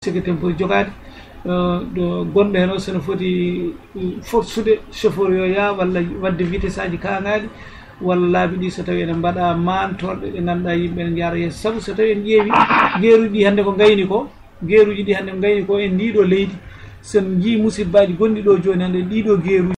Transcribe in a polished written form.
sike tempo jogade do gonɗo hen o sono foti forsude chauffeur yo ya walla wadde vitesse aji kangaɗi walla laabi ɗi so tawi ene mbaɗa mantorɗe ɗe ganduɗa yimɓe ne jara yeeso saabu so tawi en ƴeewi gueruji ɗi hannde ko gayni ko gueruji ɗi hannde ko gayni ko en ndiɗo leydi sen jii musibbaji gonɗi ɗo joni hannde ɗiɗo gueruji